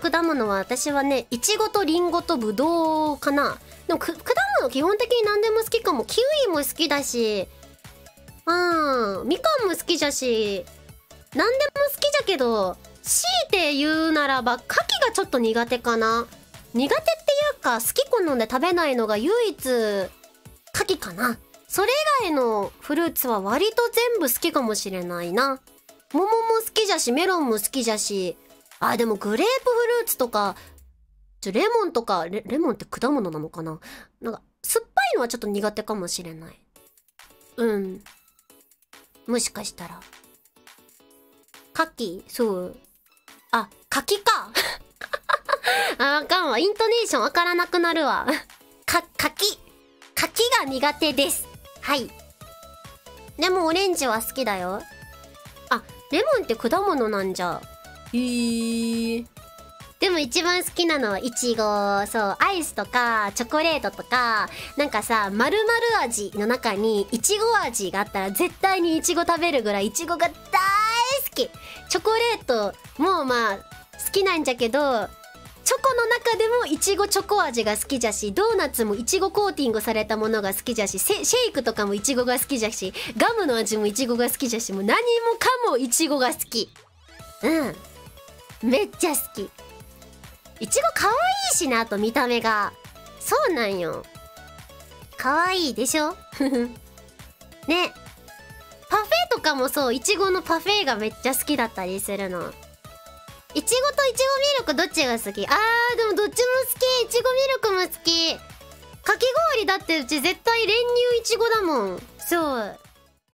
果物は私はね、いちごとりんごとぶどうかな。でも果物基本的に何でも好きかも。キウイも好きだし、みかんも好きじゃし、何でも好きじゃけど、強いて言うならば、牡蠣がちょっと苦手かな。苦手っていうか、好き好んで食べないのが唯一、牡蠣かな。それ以外のフルーツは割と全部好きかもしれないな。桃も好きじゃし、メロンも好きじゃし、でもグレープフルーツとか、レモンとか、レモンって果物なのかな。なんか、酸っぱいのはちょっと苦手かもしれない。もしかしたら。牡蠣そう。柿か。あかんわ。イントネーションわからなくなるわ。柿が苦手です。はい。でもオレンジは好きだよ。レモンって果物なんじゃ。でも一番好きなのはイチゴ。そう、アイスとか、チョコレートとか、なんかさ、〇〇味の中にイチゴ味があったら絶対にイチゴ食べるぐらいイチゴが大好き。チョコレートもまあ、好きなんじゃけど、チョコの中でもイチゴチョコ味が好きじゃし、ドーナツもイチゴコーティングされたものが好きじゃし、シェイクとかもイチゴが好きじゃし、ガムの味もイチゴが好きじゃし、もう何もかもイチゴが好き。めっちゃ好き。イチゴ可愛いしな、あと見た目が。そうなんよ。可愛いでしょね。パフェとかもそう、イチゴのパフェがめっちゃ好きだったりするの。イチゴとイチゴミルクどっちが好き？でもどっちも好き。イチゴミルクも好き。かき氷だってうち絶対練乳イチゴだもん。そう。